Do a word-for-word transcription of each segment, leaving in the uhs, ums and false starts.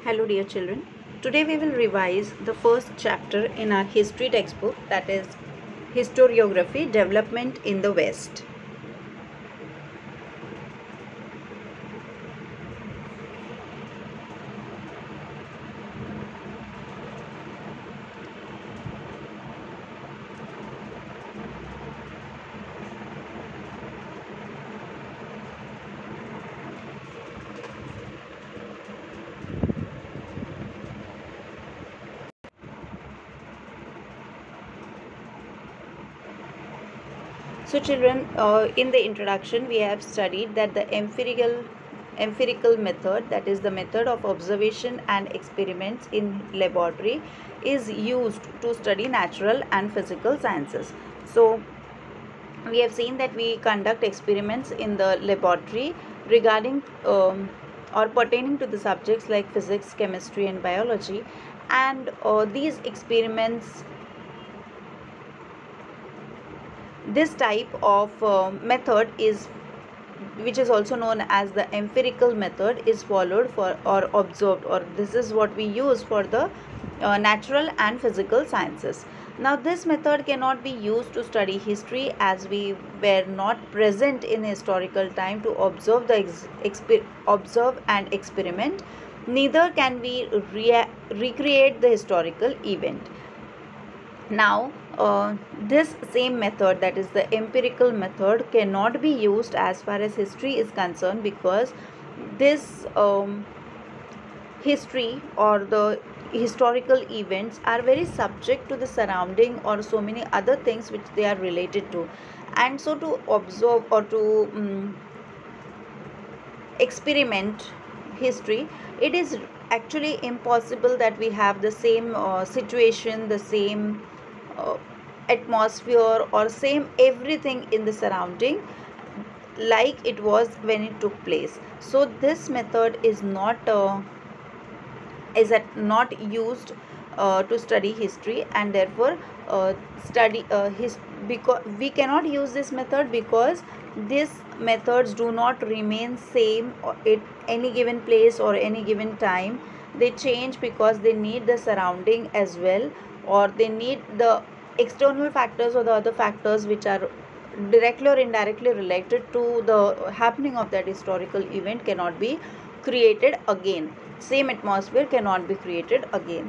Hello dear children. Today we will revise the first chapter in our history textbook, that is Historiography Development in the West. So children, uh, in the introduction we have studied that the empirical empirical method, that is the method of observation and experiments in laboratory, is used to study natural and physical sciences. So we have seen that we conduct experiments in the laboratory regarding um, or pertaining to the subjects like physics, chemistry and biology, and uh, these experiments, this type of uh, method is, which is also known as the empirical method, is followed for or observed, or this is what we use for the uh, natural and physical sciences. Now this method cannot be used to study history, as we were not present in historical time to observe the ex exper observe and experiment. Neither can we re recreate the historical event. Now uh, this same method, that is the empirical method, cannot be used as far as history is concerned, because this um, history or the historical events are very subject to the surrounding or so many other things which they are related to, and so to observe or to um, experiment history, it is actually impossible that we have the same uh, situation, the same uh, atmosphere or same everything in the surrounding like it was when it took place. So this method is not uh, is that not used uh, to study history, and therefore uh, study uh, his because we cannot use this method, because these methods do not remain same at any given place or any given time. They change because they need the surrounding as well, or they need the external factors or the other factors which are directly or indirectly related to the happening of that historical event cannot be created again. Same atmosphere cannot be created again.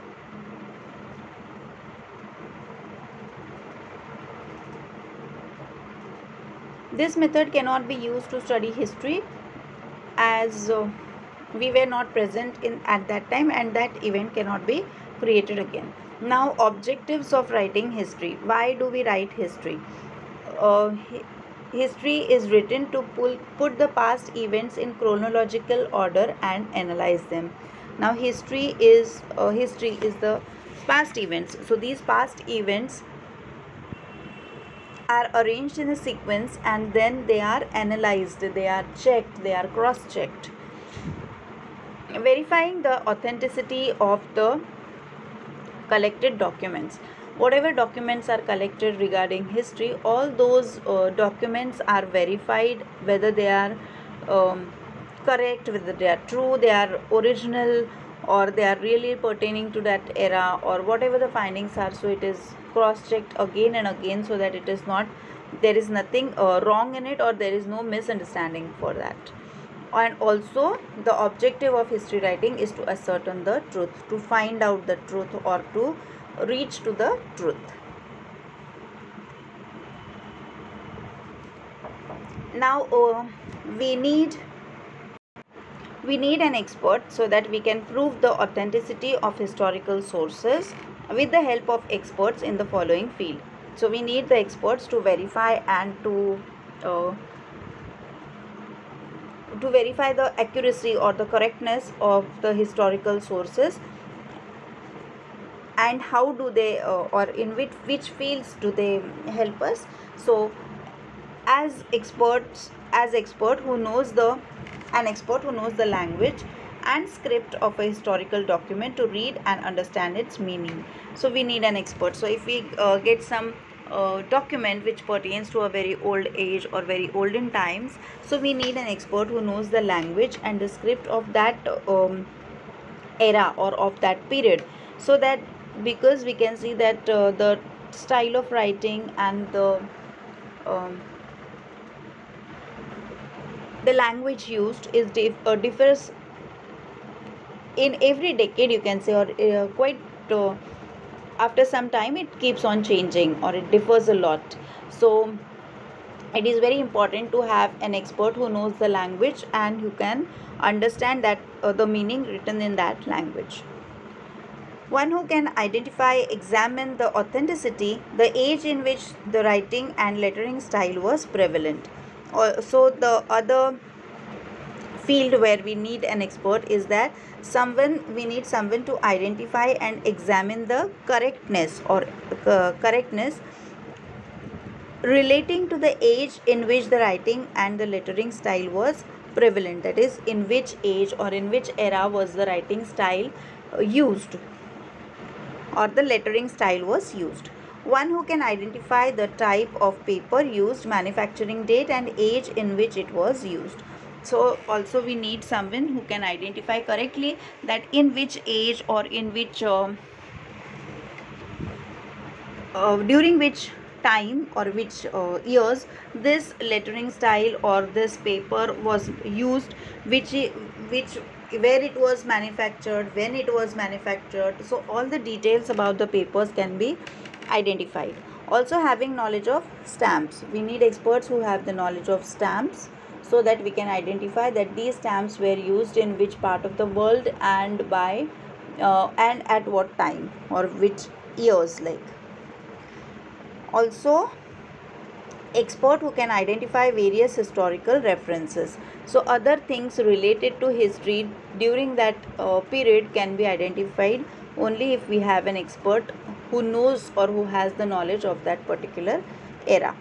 This method cannot be used to study history, as uh, we were not present in at that time, and that event cannot be created again. Now objectives of writing history. Why do we write history? Uh, history is written to pull, put the past events in chronological order and analyze them. Now history is uh, history is the past events. So these past events are arranged in a sequence, and then they are analyzed, they are checked, they are cross checked, verifying the authenticity of the collected documents. Whatever documents are collected regarding history, all those uh, documents are verified whether they are um, correct, whether they are true, they are original, or they are really pertaining to that era, or whatever the findings are. So it is cross checked again and again, so that it is not, there is nothing uh, wrong in it, or there is no misunderstanding for that. And also the objective of history writing is to ascertain the truth, to find out the truth, or to reach to the truth. Now uh, we need we need an expert, so that we can prove the authenticity of historical sources with the help of experts in the following field. So we need the experts to verify and to uh, to verify the accuracy or the correctness of the historical sources. And how do they uh, or in which which fields do they help us? So as experts as expert who knows the an expert who knows the language and script of a historical document to read and understand its meaning. So we need an expert. So if we uh, get some uh, document which pertains to a very old age or very olden times, so we need an expert who knows the language and the script of that um, era or of that period. So that, because we can see that uh, the style of writing and the um, the language used is dif- uh, differs in every decade, you can say, or uh, quite uh, after some time it keeps on changing, or it differs a lot. So it is very important to have an expert who knows the language and who can understand that uh, the meaning written in that language. One who can identify, examine the authenticity, the age in which the writing and lettering style was prevalent. Uh, so the other field where we need an expert is that someone we need someone to identify and examine the correctness or uh, correctness relating to the age in which the writing and the lettering style was prevalent, that is, in which age or in which era was the writing style uh, used or the lettering style was used. One who can identify the type of paper used, manufacturing date and age in which it was used. So also we need someone who can identify correctly that in which age or in which uh, uh, during which time or which uh, years this lettering style or this paper was used, which which where it was manufactured, when it was manufactured. So all the details about the papers can be identified. Also, having knowledge of stamps, we need experts who have the knowledge of stamps, so that we can identify that these stamps were used in which part of the world and by uh, and at what time or which years. Like, also expert who can identify various historical references. So other things related to history during that uh, period can be identified only if we have an expert who knows or who has the knowledge of that particular era.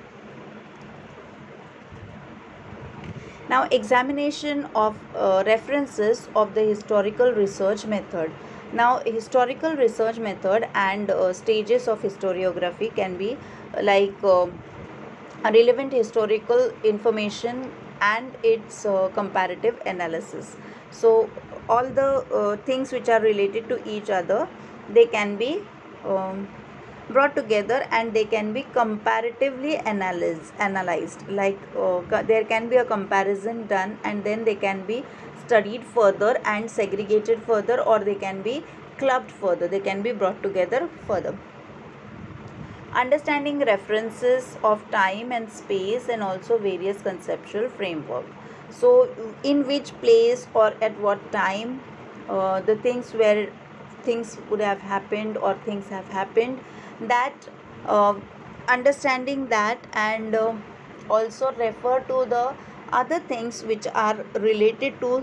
Now, examination of uh, references of the historical research method. Now, historical research method and uh, stages of historiography can be uh, like uh, relevant historical information and its uh, comparative analysis. So all the uh, things which are related to each other, they can be um, brought together and they can be comparatively analyzed analyzed like uh, there can be a comparison done and then they can be studied further and segregated further, or they can be clubbed further, they can be brought together further. Understanding references of time and space and also various conceptual framework. So in which place or at what time uh, the things where things would have happened or things have happened, that uh, understanding that, and uh, also refer to the other things which are related to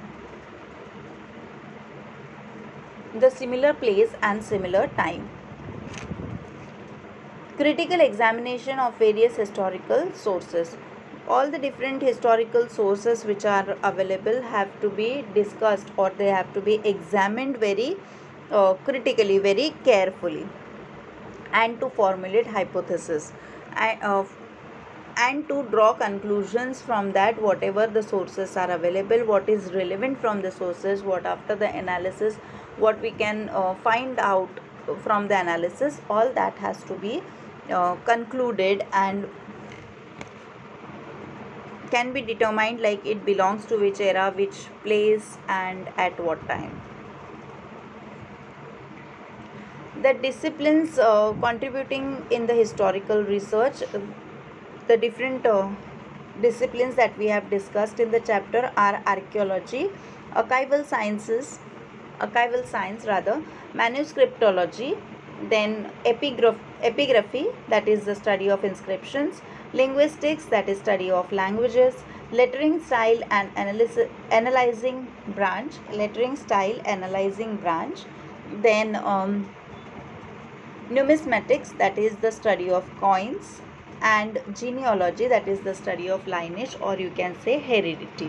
the similar place and similar time. Critical examination of various historical sources. All the different historical sources which are available have to be discussed, or they have to be examined very uh, critically, very carefully, and to formulate hypothesis and, uh, and to draw conclusions from that, whatever the sources are available, what is relevant from the sources, what after the analysis, what we can uh, find out from the analysis, all that has to be uh, concluded and can be determined, like it belongs to which era, which place and at what time. The disciplines uh, contributing in the historical research, uh, the different uh, disciplines that we have discussed in the chapter are archaeology, archival sciences, archival science rather, manuscriptology, then epigraph, epigraphy, that is the study of inscriptions, linguistics, that is study of languages, lettering style and analysis, analyzing branch, lettering style analyzing branch, then um, numismatics, that is the study of coins, and genealogy, that is the study of lineage, or you can say heredity.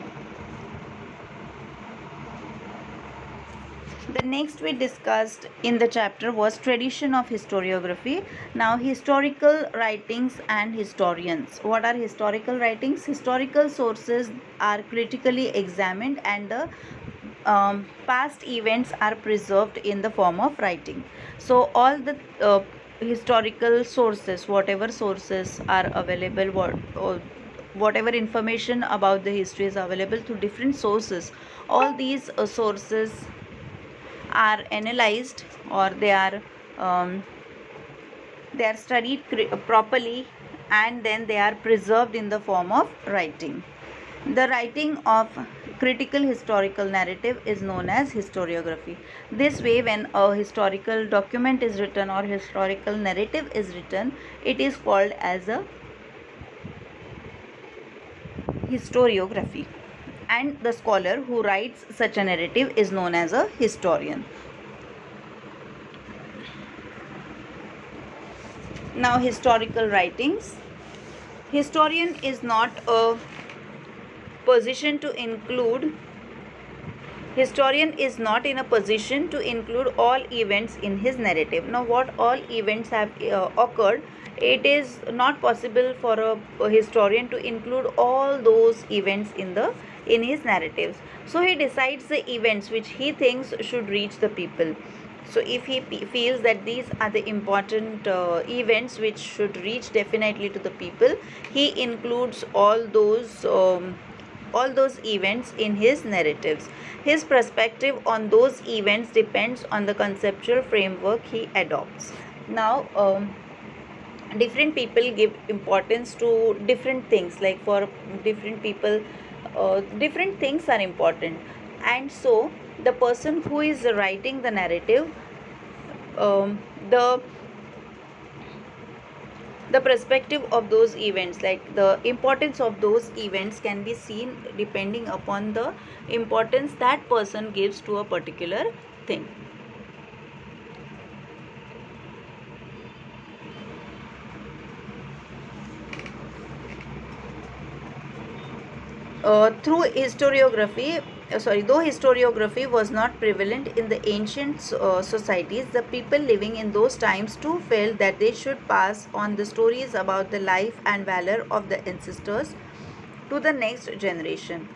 The next we discussed in the chapter was tradition of historiography. Now, historical writings and historians. What are historical writings? Historical sources are critically examined and the um, past events are preserved in the form of writing. So all the uh, historical sources, whatever sources are available, what or whatever information about the history is available through different sources, all these uh, sources are analyzed, or they are um, they are studied properly, and then they are preserved in the form of writing. The writing of critical historical narrative is known as historiography. This way, when a historical document is written or historical narrative is written, it is called as a historiography, and the scholar who writes such a narrative is known as a historian. Now, historical writings. Historian is not a position to include historian is not in a position to include all events in his narrative. Now, what all events have uh, occurred, it is not possible for a, a historian to include all those events in the in his narratives. So he decides the events which he thinks should reach the people. So if he feels that these are the important uh, events which should reach definitely to the people, he includes all those um, all those events in his narratives. His perspective on those events depends on the conceptual framework he adopts. Now, um, different people give importance to different things. Like for different people, uh, different things are important, and so the person who is writing the narrative, um, the the perspective of those events, like the importance of those events, can be seen depending upon the importance that person gives to a particular thing. Uh, through historiography, uh, sorry, though historiography was not prevalent in the ancient uh, societies, the people living in those times too felt that they should pass on the stories about the life and valor of the ancestors to the next generation.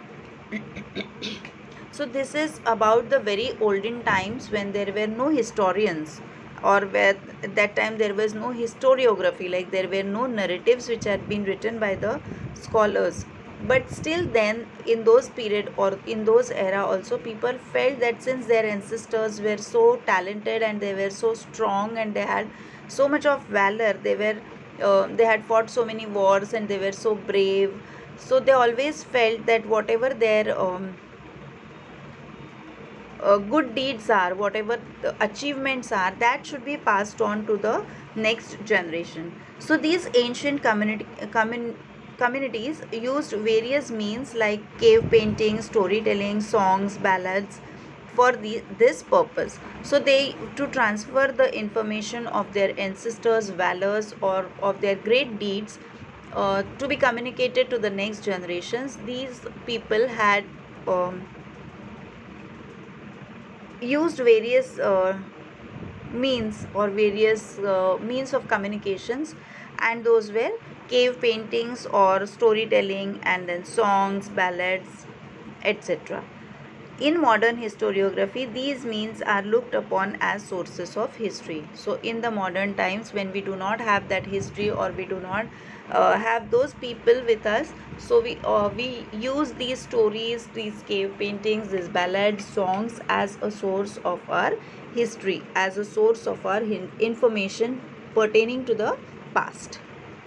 So this is about the very olden times when there were no historians, or where at that time there was no historiography, like there were no narratives which had been written by the scholars. But still then, in those period or in those era also, people felt that since their ancestors were so talented and they were so strong and they had so much of valor, they were uh, they had fought so many wars and they were so brave, so they always felt that whatever their um, uh, good deeds are, whatever the achievements are, that should be passed on to the next generation. So these ancient community commun, communities used various means like cave painting, storytelling, songs, ballads for the, this purpose. So they, to transfer the information of their ancestors' valors or of their great deeds uh, to be communicated to the next generations, these people had um, used various uh, means or various uh, means of communications, and those were cave paintings or storytelling, and then songs, ballads, et cetera. In modern historiography, these means are looked upon as sources of history. So in the modern times, when we do not have that history, or we do not uh, have those people with us, so we uh, we use these stories, these cave paintings, these ballads, songs as a source of our history, as a source of our information pertaining to the past.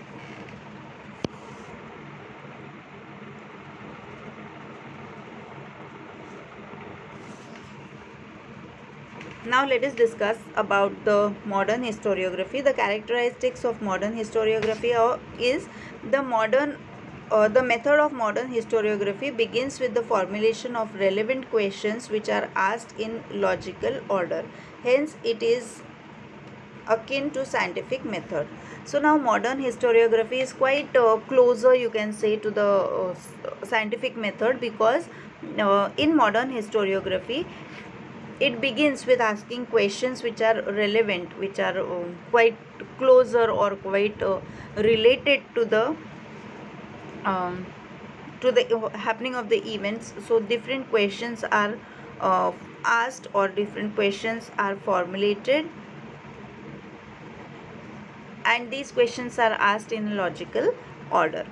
Now let us discuss about the modern historiography. The characteristics of modern historiography is the modern uh, the method of modern historiography begins with the formulation of relevant questions which are asked in logical order. Hence, it is akin to scientific method. So now modern historiography is quite uh, closer, you can say, to the uh, scientific method, because uh, in modern historiography, it begins with asking questions which are relevant, which are uh, quite closer or quite uh, related to the um, to the happening of the events. So different questions are uh, asked or different questions are formulated, and these questions are asked in a logical order.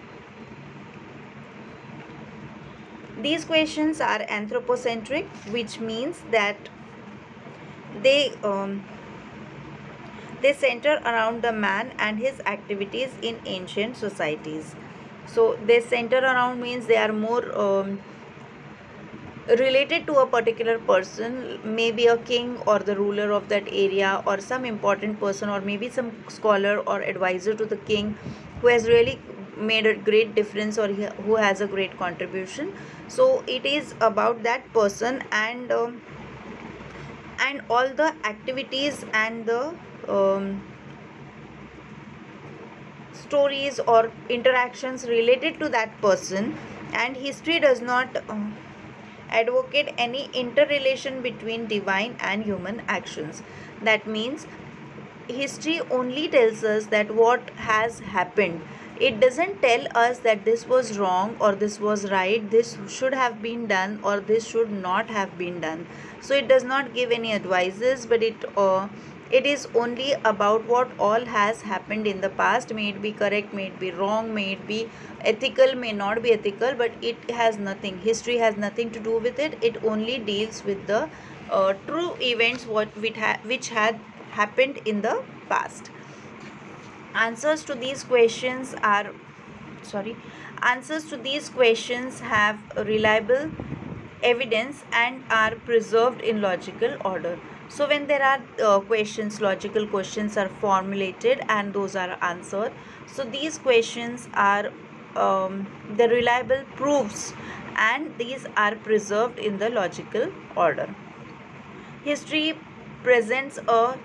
These questions are anthropocentric, which means that they um, they center around the man and his activities in ancient societies. So they center around means they are more um, related to a particular person, maybe a king or the ruler of that area, or some important person, or maybe some scholar or advisor to the king who has really made a great difference, or who has a great contribution. So it is about that person, and um, and all the activities and the um, stories or interactions related to that person. And history does not uh, advocate any interrelation between divine and human actions. That means history only tells us that what has happened. It doesn't tell us that this was wrong or this was right, this should have been done or this should not have been done. So it does not give any advices, but it uh, it is only about what all has happened in the past. May it be correct, may it be wrong, may it be ethical, may not be ethical, but it has nothing, history has nothing to do with it. It only deals with the uh, true events what which, ha which had happened in the past. Answers to these questions are sorry answers to these questions have reliable evidence and are preserved in logical order. So when there are uh, questions, logical questions are formulated and those are answered. So these questions are um, the reliable proofs, and these are preserved in the logical order. History presents a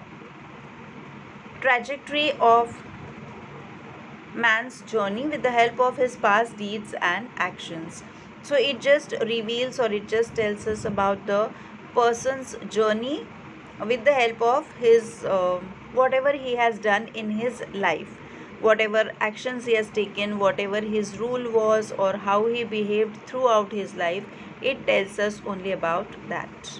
trajectory of man's journey with the help of his past deeds and actions. So it just reveals, or it just tells us about the person's journey with the help of his uh, whatever he has done in his life, whatever actions he has taken, whatever his rule was, or how he behaved throughout his life. It tells us only about that.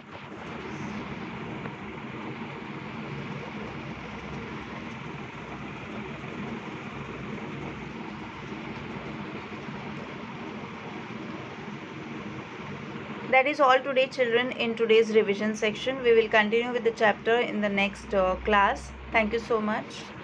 That is all today, children, in today's revision section. We will continue with the chapter in the next uh, class. Thank you so much.